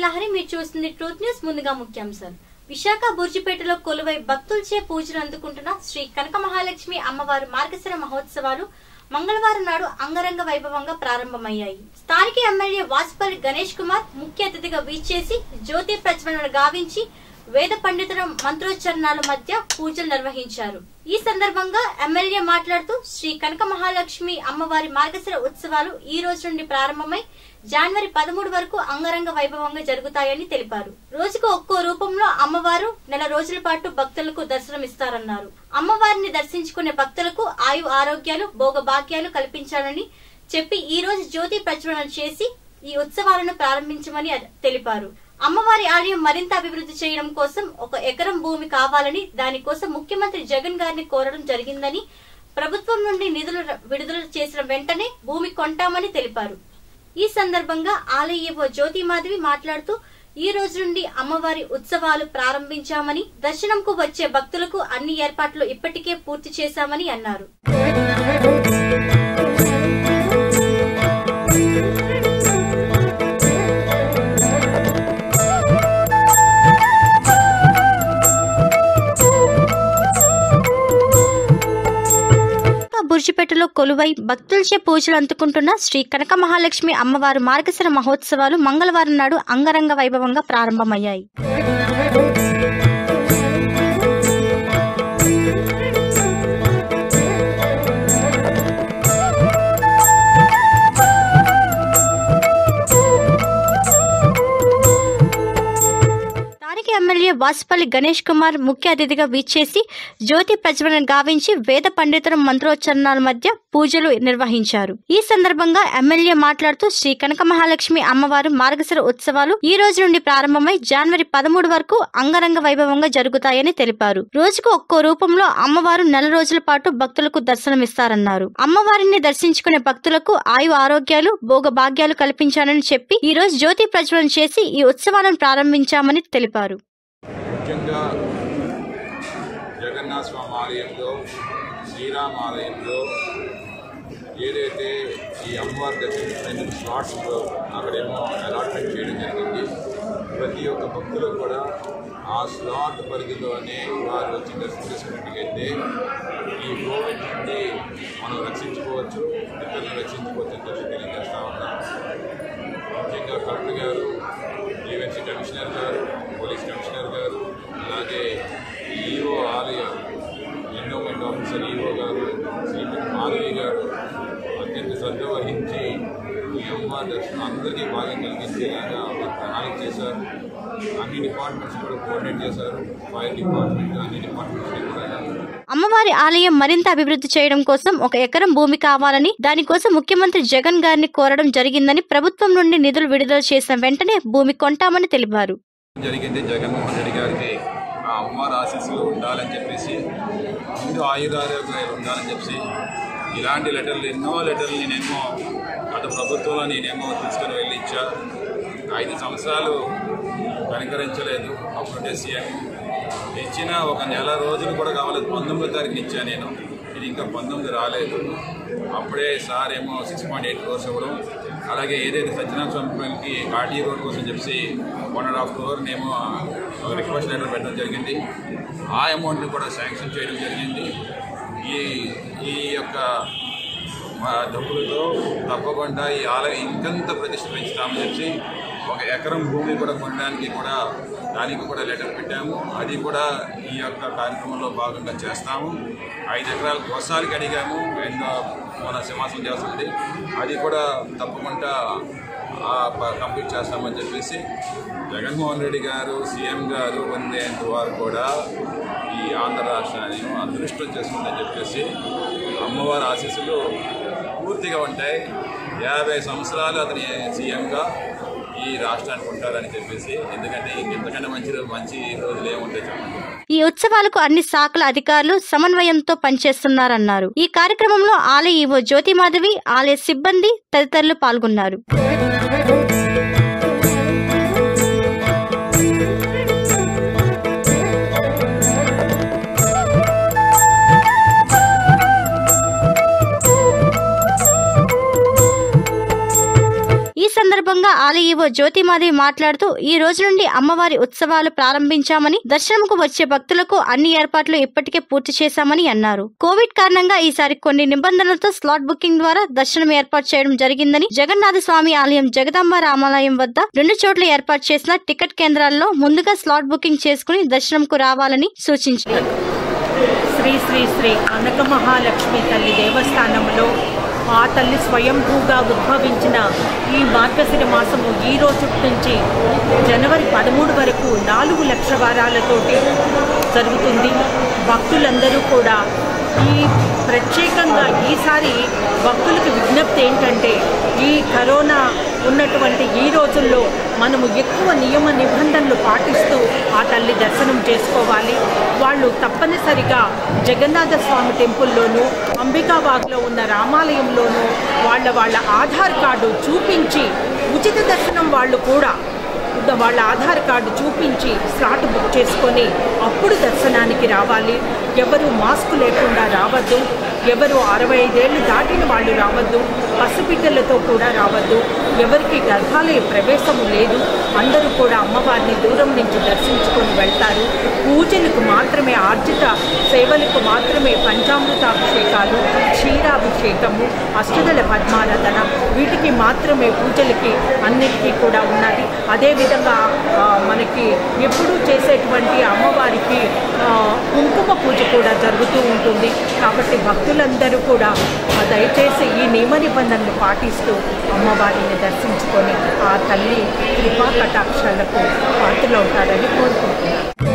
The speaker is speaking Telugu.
లహరి మీరు చూస్తుంది ట్రూత్ న్యూస్. ముందుగా ముఖ్యాంశాలు. విశాఖ బుర్జిపేటలో కొలువై భక్తులచే పూజలు అందుకుంటున్న శ్రీ కనక మహాలక్ష్మి అమ్మవారి మార్గశిర మహోత్సవాలు మంగళవారం నాడు అంగరంగ వైభవంగా ప్రారంభమయ్యాయి. స్థానిక ఎమ్మెల్యే వాసుపల్లి గణేష్ కుమార్ ముఖ్య అతిథిగా వీచేసి జ్యోతి ప్రజ్వలన గావించి వేద పండితుల మంత్రోచ్చరణాల మధ్య పూజలు నిర్వహించారు. ఈ సందర్భంగా ఎమ్మెల్యే మాట్లాడుతూ శ్రీ కనక మహాలక్ష్మి అమ్మవారి మార్గశిర ఉత్సవాలు ఈ రోజు నుండి ప్రారంభమై జనవరి 13 వరకు అంగరంగ వైభవంగా జరుగుతాయని తెలిపారు. రోజుకు ఒక్కో రూపంలో అమ్మవారు నెల రోజుల పాటు భక్తులకు దర్శనమిస్తారన్నారు. అమ్మవారిని దర్శించుకునే భక్తులకు ఆయు ఆరోగ్యాలు భోగభాగ్యాలు కల్పించాలని చెప్పి ఈ రోజు జ్యోతి ప్రజ్వలన చేసి ఈ ఉత్సవాలను ప్రారంభించమని తెలిపారు. అమ్మవారి ఆలయం మరింత అభివృద్ధి చేయడం కోసం 1 ఎకరం భూమి కావాలని, దానికోసం ముఖ్యమంత్రి జగన్ గారిని కోరడం జరిగిందని, ప్రభుత్వం నుండి నిధులు విడుదల చేసిన వెంటనే భూమి కొంటామని తెలిపారు. ఈ సందర్భంగా ఆలయ ఈవో జ్యోతి మాధవి మాట్లాడుతూ ఈ రోజు నుండి అమ్మవారి ఉత్సవాలు ప్రారంభించామని, దర్శనంకు వచ్చే భక్తులకు అన్ని ఏర్పాట్లు ఇప్పటికే పూర్తి చేశామని అన్నారు. బుర్జిపేటలో కొలువై భక్తులచే పూజలు అందుకుంటున్న శ్రీ కనక మహాలక్ష్మి అమ్మవారి మార్గశిర మహోత్సవాలు మంగళవారం నాడు అంగరంగ వైభవంగా ప్రారంభమయ్యాయి. ఎమ్మెల్యే వాసుపల్లి గణేష్ కుమార్ ముఖ్య అతిథిగా వీచేసి జ్యోతి ప్రజ్వలన గావించి వేద పండితుల మంత్రోచ్చరణాల మధ్య పూజలు నిర్వహించారు. ఈ సందర్భంగా ఎమ్మెల్యే మాట్లాడుతూ శ్రీ కనక మహాలక్ష్మి అమ్మవారు మార్గశిర ఉత్సవాలు ఈ రోజు నుండి ప్రారంభమై జనవరి 13 వరకు అంగరంగ వైభవంగా జరుగుతాయని తెలిపారు. రోజుకు ఒక్కో రూపంలో అమ్మవారు నెల రోజుల పాటు భక్తులకు దర్శనమిస్తారన్నారు. అమ్మవారిని దర్శించుకునే భక్తులకు ఆయు ఆరోగ్యాలు భోగభాగ్యాలు కల్పించాలని చెప్పి ఈ రోజు జ్యోతి ప్రజ్వలన చేసి ఈ ఉత్సవాలను ప్రారంభించామని తెలిపారు. ముఖ్యంగా జగన్నాథ స్వామి ఆలయంలో, శ్రీరామ ఆలయంలో ఏదైతే ఈ అమ్మవారి దర్శించుకునేందుకు స్లాట్స్ అక్కడేమో అలాట్మెంట్ చేయడం జరిగింది. ప్రతి ఒక్క భక్తులు కూడా ఆ స్లాట్ పరిధిలోనే వారు వచ్చి దర్శనం చేసుకున్నట్టుగైతే ఈ కోవిడ్ నుండి మనం రక్షించుకోవచ్చు, ఇతరులను రక్షించుకోవచ్చు అని చెప్పి తెలియజేస్తూ ఉన్నాం. ముఖ్యంగా కలెక్టర్ గారు, ఈవెన్సీ కమిషనర్ గారు, పోలీస్ కమిషనర్ గారు, అలాగే ఈఓ ఆలయ ఎండోమెంట్ ఆఫీసర్ ఈఓ గారు శ్రీమతి మాధవి గారు అత్యంత శ్రద్ధ వహించి ఈ అమ్మవారి దర్శనం అందరికీ భాగం కలిగించేలాగా ప్రణాళిక చేశారు. అన్ని డిపార్ట్మెంట్స్ కూడా కోఆర్డినేట్ చేశారు. ఫైర్ డిపార్ట్మెంట్ అన్ని డిపార్ట్మెంట్స్ కూడా. అమ్మవారి ఆలయం మరింత అభివృద్ధి చేయడం కోసం 1 ఎకరం భూమి కావాలని, దానికోసం ముఖ్యమంత్రి జగన్ గారిని కోరడం జరిగిందని, ప్రభుత్వం నుండి నిధులు విడుదల చేసిన వెంటనే భూమి కొంటామని తెలిపారు. జరిగింది జగన్మోహన్ రెడ్డి గారికి ఆ అమ్మవారి ఆశీస్సులు ఉండాలని చెప్పేసి, ముందు ఆయురారోగ్యాలు ఉండాలని చెప్పి ఇలాంటి లెటర్లు ఎన్నో లెటర్లు నేనేమో గత ప్రభుత్వంలో నేనేమో తీసుకుని వెళ్ళి ఇచ్చా. 5 సంవత్సరాలు కనికరించలేదు. అప్పుడుంటే సీఎం ఇచ్చిన 1 నెల రోజులు కూడా కావలేదు. 19వ తారీఖున ఇచ్చాను నేను. ఇది ఇంకా 19 రాలేదు. అప్పుడే సార్ ఏమో 6.8 crores ఇవ్వడం, అలాగే ఏదైతే సత్యనారాయణ స్వామికి కాటీ రోడ్ కోసం చెప్పి 1.5 crore నేమో రిక్వెస్ట్ లెటర్ పెట్టడం జరిగింది. ఆ అమౌంట్ని కూడా శాంక్షన్ చేయడం జరిగింది. ఈ యొక్క డబ్బులతో తప్పకుండా ఈ ఆలయం ఇంకంత ప్రతిష్ట పెంచుతామని చెప్పి 1 ఎకరం భూమి కూడా కొనడానికి కూడా దానికి కూడా లెటర్ పెట్టాము. అది కూడా ఈ యొక్క కార్యక్రమంలో భాగంగా చేస్తాము. 5 ఎకరాల వర్షాలకి అడిగాము. మన సింహాసనం చేస్తుంది, అది కూడా తప్పకుండా కంప్లీట్ చేస్తామని చెప్పేసి జగన్మోహన్ రెడ్డి గారు సీఎం గారు పొందేంత వారు కూడా ఈ ఆంధ్ర రాష్ట్రాన్ని అదృష్టం చేసుకుందని చెప్పేసి అమ్మవారి ఆశీస్సులు పూర్తిగా ఉంటాయి. 50 సంవత్సరాలు అతని సీఎంగా ఈ రాష్ట్రానికి ఉంటారని చెప్పేసి, ఎందుకంటే ఇంతకంటే మంచి రోజులు ఏముంటాయి చెప్పండి. ఈ ఉత్సవాలకు అన్ని శాఖల అధికారులు సమన్వయంతో పనిచేస్తున్నారన్నారు. ఈ కార్యక్రమంలో ఆలయ ఈవో జ్యోతి మాధవి, ఆలయ సిబ్బంది తదితరులు పాల్గొన్నారు. సందర్భంగా ఆలయ ఈవో జ్యోతిమాదేవి మాట్లాడుతూ ఈ రోజు నుండి అమ్మవారి ఉత్సవాలు ప్రారంభించామని, దర్శనంకు వచ్చే భక్తులకు అన్ని ఏర్పాట్లు ఇప్పటికే పూర్తి చేశామని అన్నారు. కోవిడ్ కారణంగా ఈసారి కొన్ని నిబంధనలతో స్లాట్ బుకింగ్ ద్వారా దర్శనం ఏర్పాటు చేయడం జరిగిందని, జగన్నాథ స్వామి ఆలయం, జగదాంబ రామాలయం వద్ద 2 చోట్ల ఏర్పాటు చేసిన టికెట్ కేంద్రాల్లో ముందుగా స్లాట్ బుకింగ్ చేసుకుని దర్శనంకు రావాలని సూచించారు. శ్రీ శ్రీ శ్రీ కనక మహాలక్ష్మి తల్లి దేవస్థానంలో ఆ తల్లి స్వయంభూగా ఉద్భవించిన ఈ మార్గశిర మాసము ఈ రోజు నుంచి జనవరి 13 వరకు 4 లక్ష వారాలతోటి జరుగుతుంది. భక్తులందరూ కూడా ఈ ప్రత్యేకంగా ఈసారి భక్తులకు విజ్ఞప్తి ఏంటంటే, ఈ కరోనా ఉన్నటువంటి ఈ రోజుల్లో మనము ఎక్కువ నియమ నిబంధనలు పాటిస్తూ ఆ తల్లి దర్శనం చేసుకోవాలి. వాళ్ళు తప్పనిసరిగా జగన్నాథ స్వామి టెంపుల్లోనూ, అంబికాబాగ్లో ఉన్న రామాలయంలోనూ వాళ్ళ ఆధార్ కార్డు చూపించి, ఉచిత దర్శనం వాళ్ళు కూడా వాళ్ళ ఆధార్ కార్డు చూపించి స్లాట్ బుక్ చేసుకొని అప్పుడు దర్శనానికి రావాలి. ఎవరు మాస్క్ లేకుండా రావద్దు, ఎవరు 65 ఏళ్ళు దాటిన వాళ్ళు రావద్దు, పసిబిడ్డలతో కూడా రావద్దు, ఎవరికి గర్భాలయ ప్రవేశము లేదు. అందరూ కూడా అమ్మవారిని దూరం నుంచి దర్శించుకొని వెళ్తారు. పూజలకు మాత్రమే, ఆర్జిత సేవలకు మాత్రమే పంచామృతాభిషేకాలు, క్షీరాభిషేకము, అష్టదళ పద్మారాధన వీటికి మాత్రమే పూజలకి అన్నిటికీ కూడా ఉన్నది. అదేవిధంగా మనకి ఎప్పుడూ చేసేటువంటి అమ్మవారికి కుంకుమ పూజ కూడా జరుగుతూ ఉంటుంది. కాబట్టి భక్తులందరూ కూడా దయచేసి ఈ నియమ నిబంధనలు పాటిస్తూ అమ్మవారిని దర్శించుకొని ఆ తల్లి కృపా కటాక్షాలకు పాత్రలవుతారని కోరుకుంటున్నాను.